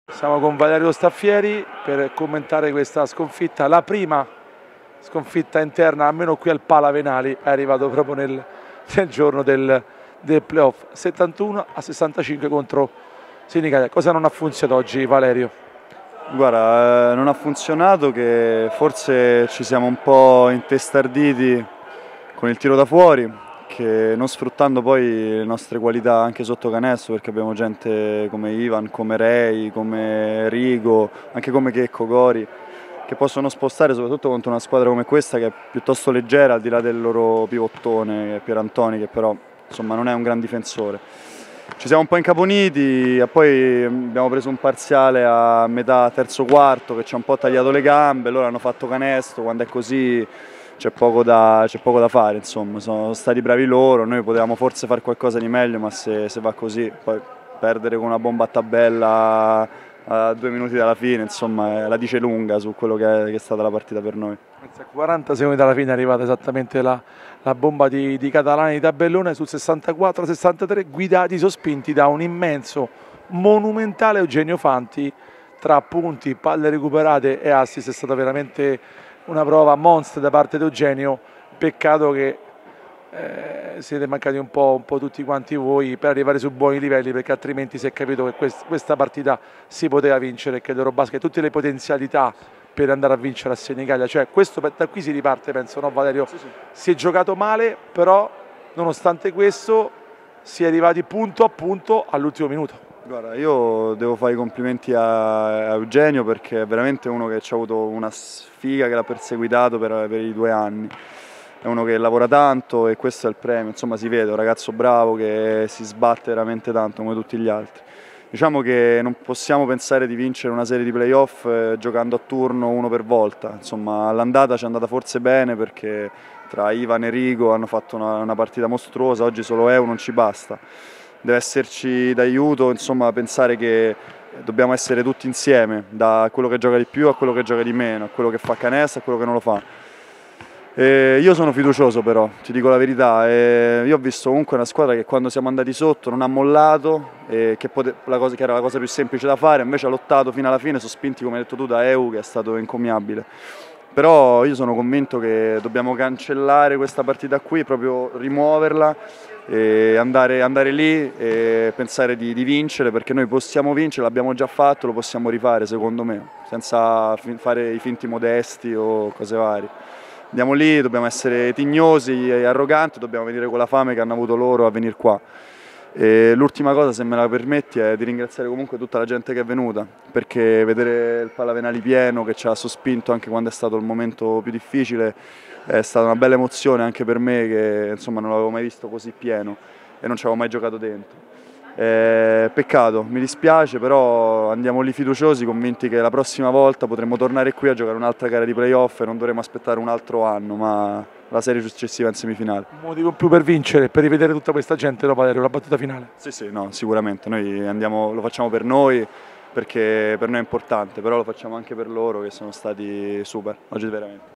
Siamo con Valerio Staffieri per commentare questa sconfitta, la prima sconfitta interna, almeno qui al Palavenali, è arrivato proprio nel giorno del playoff, 71-65 contro Senigallia. Cosa non ha funzionato oggi, Valerio? Guarda, non ha funzionato, che forse ci siamo un po' intestarditi con il tiro da fuori, che non sfruttando poi le nostre qualità anche sotto canestro, perché abbiamo gente come Ivan, come Rei, come Rigo, anche come Checco Gori, che possono spostare soprattutto contro una squadra come questa, che è piuttosto leggera, al di là del loro pivottone, che è Pierantoni, che però insomma non è un gran difensore. Ci siamo un po' incaponiti e poi abbiamo preso un parziale a metà terzo quarto che ci ha un po' tagliato le gambe, loro hanno fatto canestro, quando è così c'è poco da fare, insomma, sono stati bravi loro, noi potevamo forse fare qualcosa di meglio, ma se va così, poi perdere con una bomba a tabella a 2 minuti dalla fine, insomma, la dice lunga su quello che è stata la partita per noi. A 40 secondi dalla fine è arrivata esattamente la bomba di Catalani di tabellone sul 64-63, guidati, sospinti da un immenso, monumentale Eugenio Fanti. Tra punti, palle recuperate e assist è stata veramente una prova monster da parte di Eugenio. Peccato che siete mancati un po' tutti quanti voi per arrivare su buoni livelli, perché altrimenti si è capito che questa partita si poteva vincere, che l'Eurobasket ha tutte le potenzialità per andare a vincere a Senigallia. Cioè, questo, da qui si riparte, penso, no Valerio? Sì, sì. Si è giocato male, però nonostante questo si è arrivati punto a punto all'ultimo minuto. Guarda, io devo fare i complimenti a Eugenio, perché è veramente uno che ci ha avuto una sfiga, che l'ha perseguitato per i 2 anni. È uno che lavora tanto e questo è il premio, insomma si vede, un ragazzo bravo che si sbatte veramente tanto come tutti gli altri. Diciamo che non possiamo pensare di vincere una serie di playoff giocando a turno uno per volta, insomma all'andata ci è andata forse bene, perché tra Ivan e Rigo hanno fatto una partita mostruosa, oggi solo EU non ci basta. Deve esserci d'aiuto, insomma, pensare che dobbiamo essere tutti insieme, da quello che gioca di più a quello che gioca di meno, a quello che fa canestro a quello che non lo fa. Io sono fiducioso, però, ti dico la verità, io ho visto comunque una squadra che quando siamo andati sotto non ha mollato, che era la cosa più semplice da fare, invece ha lottato fino alla fine, sospinti come hai detto tu da EU, che è stato encomiabile. Però io sono convinto che dobbiamo cancellare questa partita qui, proprio rimuoverla e andare lì e pensare di vincere, perché noi possiamo vincere, l'abbiamo già fatto, lo possiamo rifare secondo me, senza fare i finti modesti o cose varie. Andiamo lì, dobbiamo essere tignosi e arroganti, dobbiamo venire con la fame che hanno avuto loro a venire qua. L'ultima cosa, se me la permetti, è di ringraziare comunque tutta la gente che è venuta, perché vedere il Palavenali pieno, che ci ha sospinto anche quando è stato il momento più difficile, è stata una bella emozione anche per me, che insomma non l'avevo mai visto così pieno e non ci avevo mai giocato dentro. Peccato, mi dispiace, però andiamo lì fiduciosi, convinti che la prossima volta potremo tornare qui a giocare un'altra gara di playoff e non dovremo aspettare un altro anno, ma la serie successiva in semifinale. Un motivo più per vincere, per rivedere tutta questa gente, no Valerio, la battuta finale? Sì, sì, no, sicuramente, noi andiamo, lo facciamo per noi, perché per noi è importante, però lo facciamo anche per loro, che sono stati super, oggi veramente.